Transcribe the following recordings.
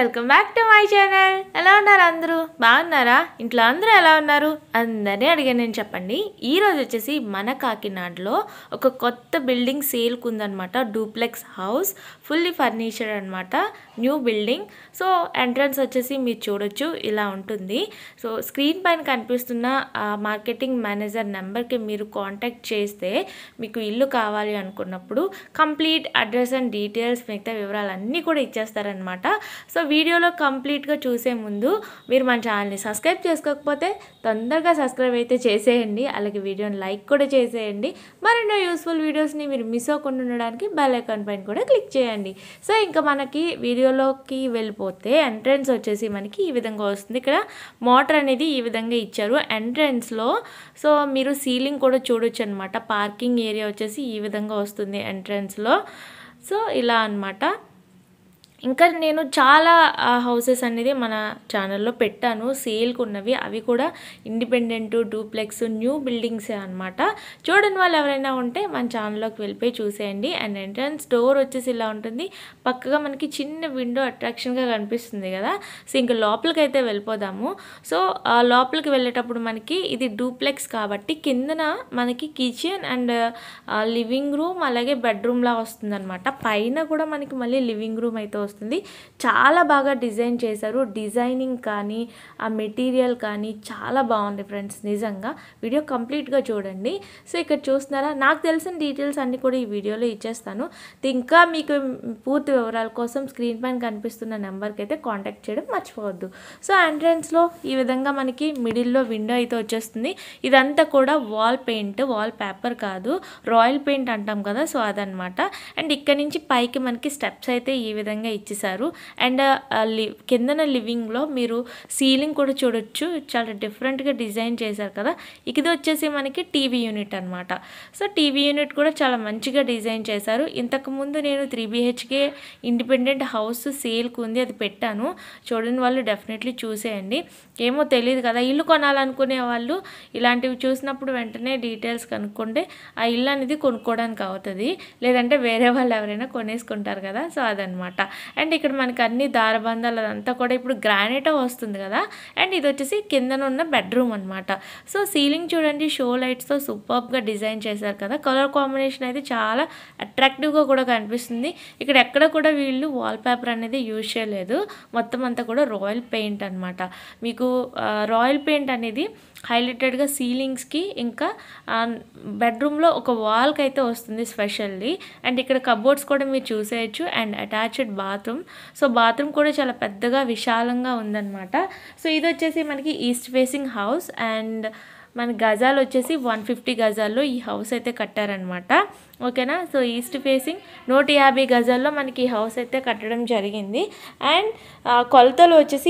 Welcome back to my channel. ఎలా ఉన్నారు అందరూ? బాగున్నారా? ఇంట్లో అందరూ ఎలా ఉన్నారు? అందరినీ అడిగాను నేను. చెప్పండి. ఈరోజు వచ్చేసి మన కాకినాడలో ఒక కొత్త బిల్డింగ్ సేల్కి ఉందన్నమాట. డూప్లెక్స్ హౌస్, ఫుల్లీ ఫర్నిచర్డ్ అనమాట, న్యూ బిల్డింగ్. సో ఎంట్రన్స్ వచ్చేసి మీరు చూడొచ్చు, ఇలా ఉంటుంది. సో స్క్రీన్ పైన కనిపిస్తున్న మార్కెటింగ్ మేనేజర్ నెంబర్కి మీరు కాంటాక్ట్ చేస్తే మీకు ఇల్లు కావాలి అనుకున్నప్పుడు కంప్లీట్ అడ్రస్ అండ్ డీటెయిల్స్, మిగతా వివరాలన్నీ కూడా ఇచ్చేస్తారనమాట. సో వీడియోలో కంప్లీట్గా చూసే ముందు మీరు మన ఛానల్ని సబ్స్క్రైబ్ చేసుకోకపోతే తొందరగా సబ్స్క్రైబ్ అయితే చేసేయండి. అలాగే వీడియోని లైక్ కూడా చేసేయండి. మరెన్నో యూస్ఫుల్ వీడియోస్ని మీరు మిస్ అవ్వకుండా ఉండడానికి బెల్ ఐకాన్ పైన కూడా క్లిక్ చేయండి. సో ఇంకా మనకి వీడియోలోకి వెళ్ళిపోతే ఎంట్రన్స్ వచ్చేసి మనకి ఈ విధంగా వస్తుంది. ఇక్కడ మోటార్ అనేది ఈ విధంగా ఇచ్చారు ఎంట్రన్స్లో. సో మీరు సీలింగ్ కూడా చూడొచ్చు అనమాట. పార్కింగ్ ఏరియా వచ్చేసి ఈ విధంగా వస్తుంది ఎంట్రన్స్లో. సో ఇలా అనమాట. ఇంకా నేను చాలా హౌసెస్ అనేది మన ఛానల్లో పెట్టాను సేల్కి ఉన్నవి. అవి కూడా ఇండిపెండెంట్, డూప్లెక్స్, న్యూ బిల్డింగ్సే అనమాట. చూడని వాళ్ళు ఎవరైనా ఉంటే మన ఛానల్లోకి వెళ్ళిపోయి చూసేయండి. అండ్ ఎంట్రన్స్ డోర్ వచ్చేసి ఇలా ఉంటుంది. పక్కగా మనకి చిన్న విండో అట్రాక్షన్గా కనిపిస్తుంది కదా. సో ఇంకా లోపలికి అయితే వెళ్ళిపోదాము. సో లోపలికి వెళ్ళేటప్పుడు మనకి ఇది డూప్లెక్స్ కాబట్టి కిందన మనకి కిచెన్ అండ్ లివింగ్ రూమ్ అలాగే బెడ్రూమ్లా వస్తుంది అనమాట. పైన కూడా మనకి మళ్ళీ లివింగ్ రూమ్ అయితే వస్తుంది. చాలా బాగా డిజైన్ చేశారు. డిజైనింగ్ కానీ ఆ మెటీరియల్ కానీ చాలా బాగుంది ఫ్రెండ్స్. నిజంగా వీడియో కంప్లీట్గా చూడండి. సో ఇక్కడ చూస్తున్నారా, నాకు తెలిసిన డీటెయిల్స్ అన్నీ కూడా ఈ వీడియోలో ఇచ్చేస్తాను. ఇంకా మీకు పూర్తి వివరాల కోసం స్క్రీన్ పైన కనిపిస్తున్న నెంబర్కి అయితే కాంటాక్ట్ చేయడం మర్చిపోవద్దు. సో ఎంట్రన్స్లో ఈ విధంగా మనకి మిడిల్లో విండో అయితే వచ్చేస్తుంది. ఇదంతా కూడా వాల్ పెయింట్, వాల్ పేపర్ కాదు, రాయల్ పెయింట్ అంటాం కదా. సో అదనమాట. అండ్ ఇక్కడ నుంచి పైకి మనకి స్టెప్స్ అయితే ఈ విధంగా ఇచ్చేసారు. అండ్ కిందన లివింగ్లో మీరు సీలింగ్ కూడా చూడొచ్చు, చాలా డిఫరెంట్గా డిజైన్ చేశారు కదా. ఇది వచ్చేసి మనకి టీవీ యూనిట్ అనమాట. సో టీవీ యూనిట్ కూడా చాలా మంచిగా డిజైన్ చేశారు. ఇంతకుముందు నేను 3 BHK ఇండిపెండెంట్ హౌస్ సేల్కి ఉంది, అది పెట్టాను. చూడని వాళ్ళు డెఫినెట్లీ చూసేయండి. ఏమో తెలియదు కదా, ఇల్లు కొనాలనుకునే వాళ్ళు ఇలాంటివి చూసినప్పుడు వెంటనే డీటెయిల్స్ కనుక్కుంటే ఆ ఇల్లు అనేది కొనుక్కోవడానికి అవుతుంది. లేదంటే వేరే వాళ్ళు ఎవరైనా కొనేసుకుంటారు కదా. సో అదనమాట. అండ్ ఇక్కడ మనకి అన్ని దారబంధాలు అదంతా కూడా ఇప్పుడు గ్రానైట్ వస్తుంది కదా. అండ్ ఇది వచ్చేసి కిందన ఉన్న బెడ్రూమ్ అనమాట. సో సీలింగ్ చూడండి, షో లైట్స్తో సూపర్గా డిజైన్ చేశారు కదా. కలర్ కాంబినేషన్ అయితే చాలా అట్రాక్టివ్గా కూడా కనిపిస్తుంది. ఇక్కడ ఎక్కడ కూడా వీళ్ళు వాల్ పేపర్ అనేది యూజ్ చేయలేదు. మొత్తం అంతా కూడా రాయల్ పెయింట్ అనమాట. మీకు రాయల్ పెయింట్ అనేది హైలైటెడ్గా సీలింగ్స్కి ఇంకా బెడ్రూమ్లో ఒక వాల్కి అయితే వస్తుంది స్పెషల్లీ. అండ్ ఇక్కడ కబోర్డ్స్ కూడా మీరు చూసేయచ్చు. And attached bathroom. So bathroom కూడా చాలా పెద్దగా విశాలంగా ఉందన్నమాట. సో ఇది వచ్చేసి మనకి ఈస్ట్ ఫేసింగ్ హౌస్. అండ్ మన గజాలు వచ్చేసి 150 గజాల్లో ఈ హౌస్ అయితే కట్టారనమాట. ఓకేనా. సో ఈస్ట్ ఫేసింగ్ 150 గజాల్లో మనకి ఈ హౌస్ అయితే కట్టడం జరిగింది. అండ్ కొలతలు వచ్చేసి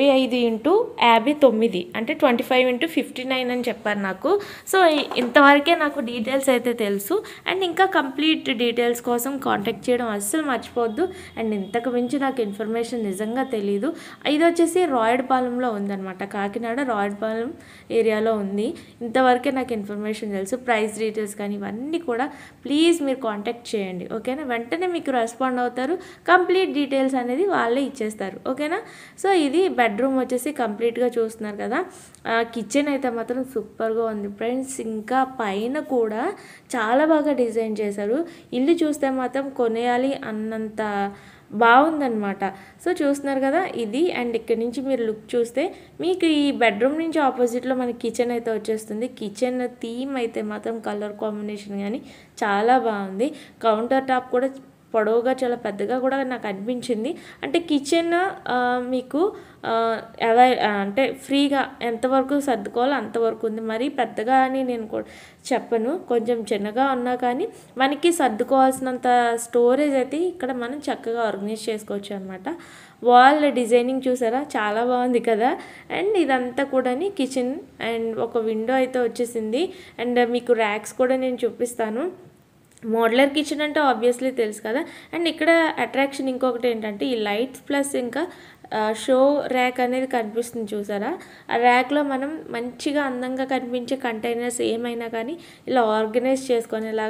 25x59 అంటే 25x59 అని చెప్పారు నాకు. సో ఇంతవరకే నాకు డీటెయిల్స్ అయితే తెలుసు. అండ్ ఇంకా కంప్లీట్ డీటెయిల్స్ కోసం కాంటాక్ట్ చేయడం అస్సలు మర్చిపోవద్దు. అండ్ ఇంతకు మించి నాకు ఇన్ఫర్మేషన్ నిజంగా తెలీదు. ఇది వచ్చేసి రాయడ్పాలెంలో ఉందన్నమాట. కాకినాడ రాయడ్పాలెం ఏరియాలో ఉంది. ఇంతవరకే నాకు ఇన్ఫర్మేషన్ తెలుసు. ప్రైస్ డీటెయిల్స్ కానీ ఇవన్నీ కూడా ప్లీజ్ మీరు కాంటాక్ట్ చేయండి. ఓకేనా. వెంటనే మీకు రెస్పాండ్ అవుతారు. కంప్లీట్ డీటెయిల్స్ అనేది వాళ్ళే ఇచ్చేస్తారు. ఓకేనా. సో ఇది బెడ్రూమ్ వచ్చేసి కంప్లీట్గా చూస్తున్నారు కదా. కిచెన్ అయితే మాత్రం సూపర్గా ఉంది ఫ్రెండ్స్. ఇంకా పైన కూడా చాలా బాగా డిజైన్ చేశారు. ఇల్లు చూస్తే మాత్రం కొనేయాలి అన్నంత బాగుందన్నమాట. సో చూస్తున్నారు కదా ఇది. అండ్ ఇక్కడ నుంచి మీరు లుక్ చూస్తే మీకు ఈ బెడ్రూమ్ నుంచి ఆపోజిట్లో మనకి కిచెన్ అయితే వచ్చేస్తుంది. కిచెన్ థీమ్ అయితే మాత్రం కలర్ కాంబినేషన్ కానీ చాలా బాగుంది. కౌంటర్ టాప్ కూడా పొడవుగా చాలా పెద్దగా కూడా నాకు అనిపించింది. అంటే కిచెన్ మీకు అంటే ఫ్రీగా ఎంతవరకు సర్దుకోవాలో అంతవరకు ఉంది. మరీ పెద్దగా అని నేను కూడా చెప్పను, కొంచెం చిన్నగా ఉన్నా కానీ మనకి సర్దుకోవాల్సినంత స్టోరేజ్ అయితే ఇక్కడ మనం చక్కగా ఆర్గనైజ్ చేసుకోవచ్చు అనమాట. వాల్ డిజైనింగ్ చూసారా, చాలా బాగుంది కదా. అండ్ ఇదంతా కూడా కిచెన్. అండ్ ఒక విండో అయితే వచ్చేసింది. అండ్ మీకు ర్యాక్స్ కూడా నేను చూపిస్తాను. మోడ్యులర్ కిచెన్ అంటే ఆబ్వియస్లీ తెలుసు కదా. అండ్ ఇక్కడ అట్రాక్షన్ ఇంకొకటి ఏంటంటే ఈ లైట్స్ ప్లస్ ఇంకా షో ర్యాక్ అనేది కనిపిస్తుంది చూసారా. ఆ ర్యాక్లో మనం మంచిగా అందంగా కనిపించే కంటైనర్స్ ఏమైనా కానీ ఇలా ఆర్గనైజ్ చేసుకునేలాగా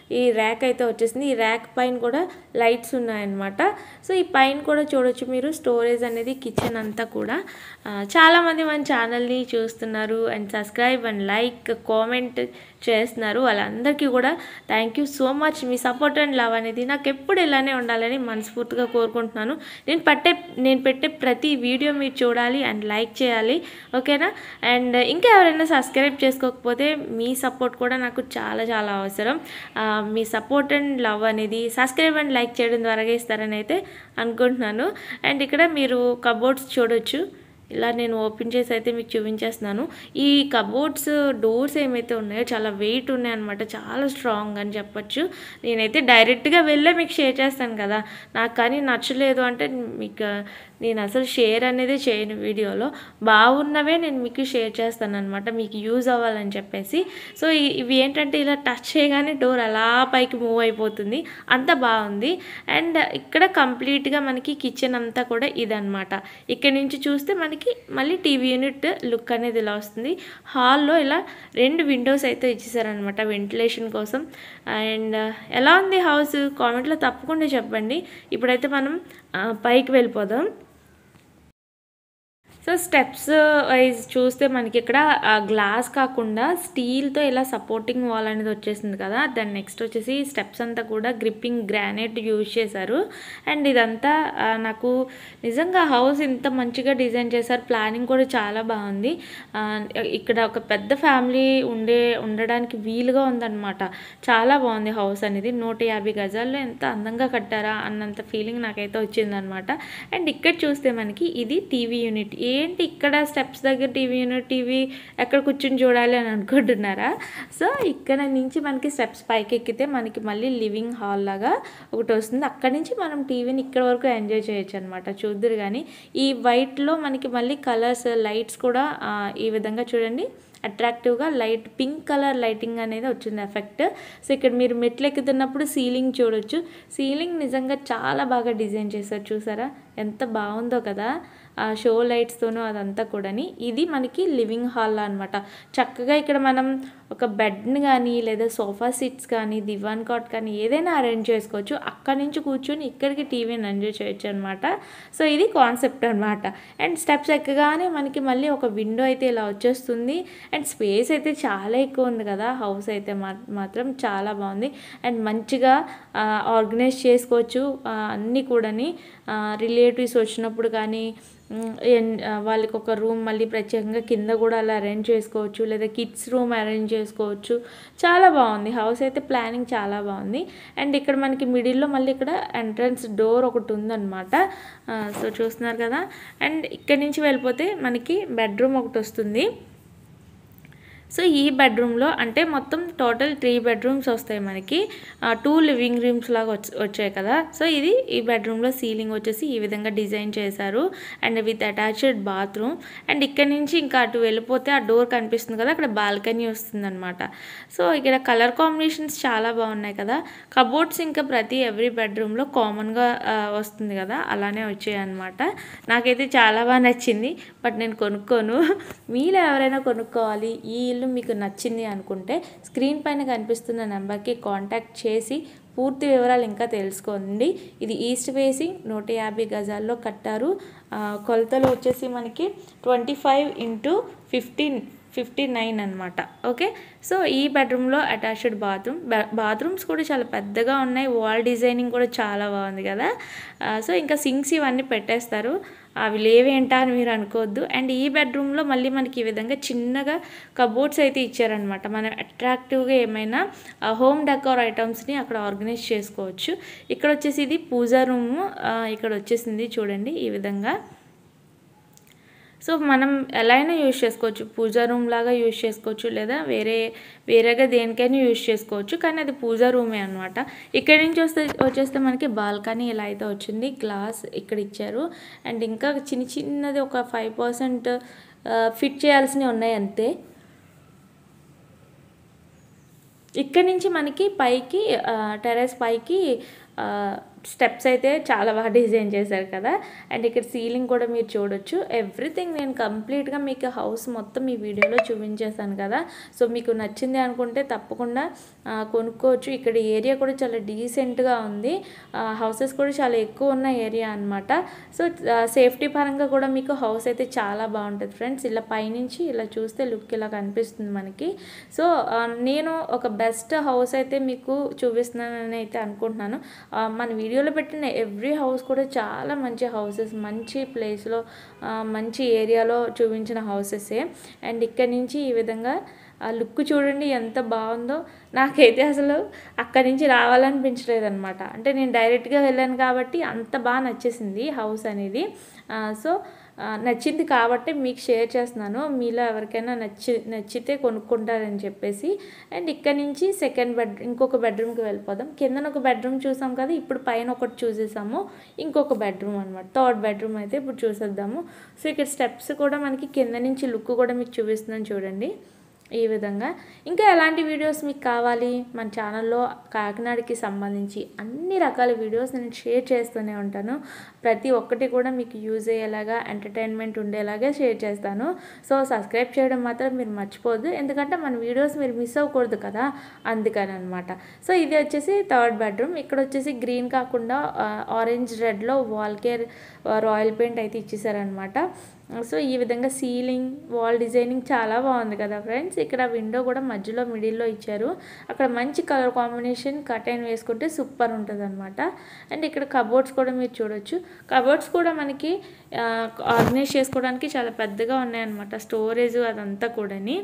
ఈ ర్యాక్ అయితే వచ్చేసింది. ఈ ర్యాక్ పైన కూడా లైట్స్ ఉన్నాయన్నమాట. సో ఈ పైన కూడా చూడొచ్చు మీరు స్టోరేజ్ అనేది కిచెన్ అంతా కూడా. చాలామంది మన ఛానల్ని చూస్తున్నారు and subscribe and like comment చేస్తున్నారు. వాళ్ళందరికీ కూడా థ్యాంక్ యూ సో మచ్. మీ సపోర్ట్ అండ్ లవ్ అనేది నాకు ఎప్పుడు ఇలానే ఉండాలని మనస్ఫూర్తిగా కోరుకుంటున్నాను. నేను పెట్టే ప్రతి వీడియో మీరు చూడాలి అండ్ లైక్ చేయాలి, ఓకేనా? అండ్ ఇంకా ఎవరైనా సబ్స్క్రైబ్ చేసుకోకపోతే మీ సపోర్ట్ కూడా నాకు చాలా చాలా అవసరం. మీ సపోర్ట్ అండ్ లవ్ అనేది సబ్స్క్రైబ్ అండ్ లైక్ చేయడం ద్వారా ఇస్తారని అయితే అనుకుంటున్నాను. అండ్ ఇక్కడ మీరు కబోర్డ్స్ చూడొచ్చు. ఇలా నేను ఓపెన్ చేసి అయితే మీకు చూపించేస్తున్నాను. ఈ కబోర్డ్స్ డోర్స్ ఏమైతే ఉన్నాయో చాలా వెయిట్ ఉన్నాయి అనమాట, చాలా స్ట్రాంగ్ అని చెప్పచ్చు. నేనైతే డైరెక్ట్గా వెళ్ళే మీకు షేర్ చేస్తాను కదా, నాకు కానీ నచ్చలేదు అంటే మీకు నేను అసలు షేర్ అనేది చేయను వీడియోలో. బాగున్నవే నేను మీకు షేర్ చేస్తాను అనమాట, మీకు యూజ్ అవ్వాలని చెప్పేసి. సో ఇవి ఏంటంటే ఇలా టచ్ చేయగానే డోర్ అలా పైకి మూవ్ అయిపోతుంది, అంత బాగుంది. అండ్ ఇక్కడ కంప్లీట్గా మనకి కిచెన్ అంతా కూడా ఇదనమాట. ఇక్కడ నుంచి చూస్తే మనకి మళ్ళీ టీవీ యూనిట్ లుక్ అనేది ఇలా వస్తుంది. హాల్లో ఇలా 2 విండోస్ అయితే ఇచ్చేసారనమాట వెంటిలేషన్ కోసం. అండ్ ఎలా ఉంది హౌస్ కామెంట్లో తప్పకుండా చెప్పండి. ఇప్పుడైతే మనం పైకి వెళ్ళిపోదాం. సో స్టెప్స్ వైజ్ చూస్తే మనకి ఇక్కడ గ్లాస్ కాకుండా స్టీల్తో ఇలా సపోర్టింగ్ వాల్ అనేది వచ్చేసింది కదా. దాని నెక్స్ట్ వచ్చేసి స్టెప్స్ అంతా కూడా గ్రిప్పింగ్ గ్రానైట్ యూజ్ చేశారు. అండ్ ఇదంతా నాకు నిజంగా హౌస్ ఇంత మంచిగా డిజైన్ చేశారు, ప్లానింగ్ కూడా చాలా బాగుంది. ఇక్కడ ఒక పెద్ద ఫ్యామిలీ ఉండడానికి వీలుగా ఉందన్నమాట. చాలా బాగుంది హౌస్ అనేది. 150 గజాల్లో ఎంత అందంగా కట్టారా అన్నంత ఫీలింగ్ నాకైతే వచ్చిందనమాట. అండ్ ఇక్కడ చూస్తే మనకి ఇది టీవీ యూనిట్. ఏంటి ఇక్కడ స్టెప్స్ దగ్గర టీవీ యూనిట్, టీవీ ఎక్కడ కూర్చొని చూడాలి అని అనుకుంటున్నారా? సో ఇక్కడ నుంచి మనకి స్టెప్స్ పైకి ఎక్కితే మనకి మళ్ళీ లివింగ్ హాల్ లాగా ఒకటి వస్తుంది. అక్కడి నుంచి మనం టీవీని ఇక్కడ వరకు ఎంజాయ్ చేయొచ్చు అనమాట. చూద్దరు కానీ ఈ వైట్లో మనకి మళ్ళీ కలర్స్ లైట్స్ కూడా ఈ విధంగా చూడండి అట్రాక్టివ్గా లైట్ పింక్ కలర్ లైటింగ్ అనేది వచ్చింది ఎఫెక్ట్. సో ఇక్కడ మీరు మెట్లు ఎక్కుతున్నప్పుడు సీలింగ్ చూడొచ్చు. సీలింగ్ నిజంగా చాలా బాగా డిజైన్ చేశారు, చూసారా ఎంత బాగుందో కదా, షో లైట్స్తోనూ అదంతా కూడాని. ఇది మనకి లివింగ్ హాల్ అనమాట. చక్కగా ఇక్కడ మనం ఒక బెడ్ని కానీ లేదా సోఫా సీట్స్ కానీ దివాన్ కాట్ కానీ ఏదైనా అరేంజ్ చేసుకోవచ్చు. అక్కడి నుంచి కూర్చొని ఇక్కడికి టీవీని ఎంజాయ్ చేయొచ్చు అనమాట. సో ఇది కాన్సెప్ట్ అనమాట. అండ్ స్టెప్స్ ఎక్కగానే మనకి మళ్ళీ ఒక విండో అయితే ఇలా వచ్చేస్తుంది. అండ్ స్పేస్ అయితే చాలా ఎక్కువ ఉంది కదా, హౌస్ అయితే మాత్రం చాలా బాగుంది. అండ్ మంచిగా ఆర్గనైజ్ చేసుకోవచ్చు అన్నీ కూడాని. రిలేటివ్స్ వచ్చినప్పుడు కానీ వాళ్ళకి ఒక రూమ్ మళ్ళీ ప్రత్యేకంగా కింద కూడా అలా అరేంజ్ చేసుకోవచ్చు, లేదా కిడ్స్ రూమ్ అరేంజ్ చేసుకోవచ్చు. చాలా బాగుంది హౌస్ అయితే, ప్లానింగ్ చాలా బాగుంది. అండ్ ఇక్కడ మనకి మిడిల్లో మళ్ళీ ఇక్కడ ఎంట్రన్స్ డోర్ ఒకటి ఉందన్నమాట. సో చూస్తున్నారు కదా. అండ్ ఇక్కడ నుంచి వెళ్ళిపోతే మనకి బెడ్రూమ్ ఒకటి వస్తుంది. సో ఈ బెడ్రూమ్లో అంటే మొత్తం టోటల్ 3 బెడ్రూమ్స్ వస్తాయి మనకి. 2 లివింగ్ రూమ్స్ లాగా వచ్చాయి కదా. సో ఇది ఈ బెడ్రూమ్లో సీలింగ్ వచ్చేసి ఈ విధంగా డిజైన్ చేశారు and with attached bathroom. And ఇక్కడ నుంచి ఇంకా అటు వెళ్ళిపోతే ఆ డోర్ కనిపిస్తుంది కదా, అక్కడ బాల్కనీ వస్తుంది అనమాట. సో ఇక్కడ కలర్ కాంబినేషన్స్ చాలా బాగున్నాయి కదా. కబోర్డ్స్ ఇంకా ఎవ్రీ బెడ్రూమ్లో కామన్గా వస్తుంది కదా, అలానే వచ్చాయి అనమాట. నాకైతే చాలా బాగా నచ్చింది, బట్ నేను కొనుక్కోను. మీలో ఎవరైనా కొనుక్కోవాలి, ఈ ఇల్లు మీకు నచ్చింది అనుకుంటే స్క్రీన్ పైన కనిపిస్తున్న నెంబర్కి కాంటాక్ట్ చేసి పూర్తి వివరాలు ఇంకా తెలుసుకోండి. ఇది ఈస్ట్ ఫేసింగ్ 150 గజాల్లో కట్టారు. కొలతలు వచ్చేసి మనకి 25x59 అనమాట. ఓకే. సో ఈ బెడ్రూమ్లో అటాచ్డ్ బాత్రూమ్స్ కూడా చాలా పెద్దగా ఉన్నాయి. వాల్ డిజైనింగ్ కూడా చాలా బాగుంది కదా. సో ఇంకా సింక్స్ ఇవన్నీ పెట్టేస్తారు, అవి లేవేంటా అని మీరు అనుకోవద్దు. అండ్ ఈ బెడ్రూమ్లో మళ్ళీ మనకి ఈ విధంగా చిన్నగా కబోర్డ్స్ అయితే ఇచ్చారనమాట. మనం అట్రాక్టివ్గా ఏమైనా హోమ్ డెకోర్ ఐటమ్స్ని అక్కడ ఆర్గనైజ్ చేసుకోవచ్చు. ఇక్కడ వచ్చేసి ఇది పూజా రూము ఇక్కడ వచ్చేసింది చూడండి ఈ విధంగా. సో మనం ఎలా అయినా యూజ్ చేసుకోవచ్చు, పూజా రూమ్ లాగా యూజ్ చేసుకోవచ్చు, లేదా వేరేగా దేనికైనా యూజ్ చేసుకోవచ్చు, కానీ అది పూజా రూమే అనమాట. ఇక్కడి నుంచి వచ్చేస్తే మనకి బాల్కనీ ఇలా అయితే వచ్చింది, గ్లాస్ ఇక్కడ ఇచ్చారు. అండ్ ఇంకా చిన్నది ఒక 5% ఫిట్ చేయాల్సినవి ఉన్నాయి అంతే. ఇక్కడి నుంచి మనకి పైకి టెర్రస్ పైకి స్టెప్స్ అయితే చాలా బాగా డిజైన్ చేశారు కదా. అండ్ ఇక్కడ సీలింగ్ కూడా మీరు చూడొచ్చు. ఎవ్రీథింగ్ నేను కంప్లీట్గా మీకు హౌస్ మొత్తం ఈ వీడియోలో చూపించేశాను కదా. సో మీకు నచ్చింది అనుకుంటే తప్పకుండా కొనుక్కోవచ్చు. ఇక్కడ ఏరియా కూడా చాలా డీసెంట్గా ఉంది. హౌసెస్ కూడా చాలా ఎక్కువ ఉన్న ఏరియా అనమాట. సో సేఫ్టీ పరంగా కూడా మీకు హౌస్ అయితే చాలా బాగుంటుంది ఫ్రెండ్స్. ఇలా పైనుంచి ఇలా చూస్తే లుక్ ఇలా కనిపిస్తుంది మనకి. సో నేను ఒక బెస్ట్ హౌస్ అయితే మీకు చూపిస్తున్నానని అయితే అనుకుంటున్నాను. మన వీడియోలో పెట్టిన ఎవ్రీ హౌస్ కూడా చాలా మంచి హౌసెస్, మంచి ప్లేస్లో మంచి ఏరియాలో చూపించిన హౌసెసే. అండ్ ఇక్కడ నుంచి ఈ విధంగా ఆ లుక్ చూడండి ఎంత బాగుందో. నాకైతే అసలు అక్కడి నుంచి రావాలనిపించలేదు అనమాట. అంటే నేను డైరెక్ట్గా వెళ్ళాను కాబట్టి అంత బాగా నచ్చేసింది హౌస్ అనేది. సో నచ్చింది కాబట్టి మీకు షేర్ చేస్తున్నాను. మీలో ఎవరికైనా నచ్చితే కొనుక్కుంటారని చెప్పేసి. అండ్ ఇక్కడ నుంచి ఇంకొక బెడ్రూమ్కి వెళ్ళిపోదాం. కిందన ఒక బెడ్రూమ్ చూసాం కదా, ఇప్పుడు పైన ఒకటి చూసేసాము. ఇంకొక బెడ్రూమ్ అనమాట, థర్డ్ బెడ్రూమ్ అయితే ఇప్పుడు చూసేద్దాము. సో ఇక్కడ స్టెప్స్ కూడా మనకి కింద నుంచి లుక్ కూడా మీకు చూపిస్తున్నాను చూడండి ఈ విధంగా. ఇంకా ఎలాంటి వీడియోస్ మీకు కావాలి, మన ఛానల్లో కాకినాడకి సంబంధించి అన్ని రకాల వీడియోస్ నేను షేర్ చేస్తూనే ఉంటాను. ప్రతి ఒక్కటి కూడా మీకు యూజ్ అయ్యేలాగా, ఎంటర్టైన్మెంట్ ఉండేలాగా షేర్ చేస్తాను. సో సబ్స్క్రైబ్ చేయడం మాత్రం మీరు మర్చిపోద్దు, ఎందుకంటే మన వీడియోస్ మీరు మిస్ అవ్వకూడదు కదా, అందుకని అనమాట. సో ఇది వచ్చేసి థర్డ్ బెడ్రూమ్. ఇక్కడ వచ్చేసి గ్రీన్ కాకుండా ఆరెంజ్ రెడ్లో వాల్కేర్ రాయల్ పెయింట్ అయితే ఇచ్చేసారనమాట. సో ఈ విధంగా సీలింగ్, వాల్ డిజైనింగ్ చాలా బాగుంది కదా ఫ్రెండ్స్. ఇక్కడ విండో కూడా మధ్యలో మిడిల్లో ఇచ్చారు. అక్కడ మంచి కలర్ కాంబినేషన్ కర్టెన్ వేసుకుంటే సూపర్ ఉంటుంది అనమాట. అండ్ ఇక్కడ కబోర్డ్స్ కూడా మీరు చూడొచ్చు. కబోర్డ్స్ కూడా మనకి ఆర్గనైజ్ చేసుకోవడానికి చాలా పెద్దగా ఉన్నాయన్నమాట, స్టోరేజ్ అదంతా కూడాని.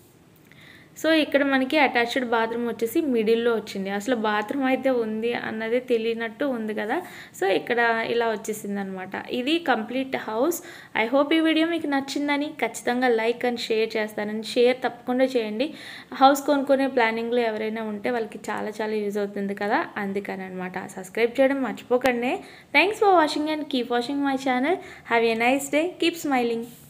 సో ఇక్కడ మనకి అటాచ్డ్ బాత్రూమ్ వచ్చేసి మిడిల్లో వచ్చింది. అసలు బాత్రూమ్ అయితే ఉంది అన్నదే తెలియనట్టు ఉంది కదా. సో ఇక్కడ ఇలా వచ్చేసింది అనమాట. ఇది కంప్లీట్ హౌస్. ఐ హోప్ ఈ వీడియో మీకు నచ్చిందని, ఖచ్చితంగా లైక్ అండ్ షేర్ చేస్తానని. షేర్ తప్పకుండా చేయండి. హౌస్ కొనుక్కునే ప్లానింగ్లో ఎవరైనా ఉంటే వాళ్ళకి చాలా చాలా యూజ్ అవుతుంది కదా, అందుకని అనమాట. సబ్స్క్రైబ్ చేయడం మర్చిపోకండి. Thanks for watching and keep watching my channel. Have a nice day. Keep smiling.